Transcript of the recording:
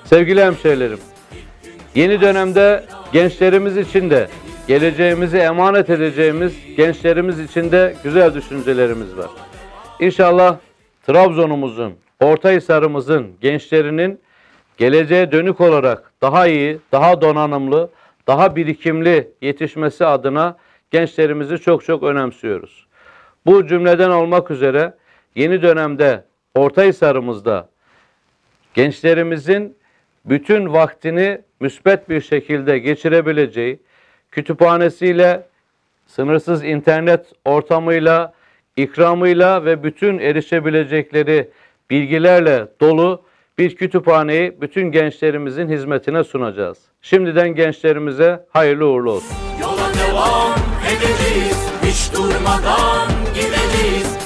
Sevgili hemşehrilerim, yeni dönemde gençlerimiz için de, geleceğimizi emanet edeceğimiz gençlerimiz için de güzel düşüncelerimiz var. İnşallah Trabzon'umuzun, Ortahisar'ımızın gençlerinin geleceğe dönük olarak daha iyi, daha donanımlı, daha birikimli yetişmesi adına gençlerimizi çok önemsiyoruz. Bu cümleden olmak üzere yeni dönemde Ortahisar'ımızda gençlerimizin bütün vaktini müsbet bir şekilde geçirebileceği, kütüphanesiyle, sınırsız internet ortamıyla, ikramıyla ve bütün erişebilecekleri bilgilerle dolu bir kütüphaneyi bütün gençlerimizin hizmetine sunacağız. Şimdiden gençlerimize hayırlı uğurlu olsun. Yola devam edeceğiz, hiç durmadan gideceğiz.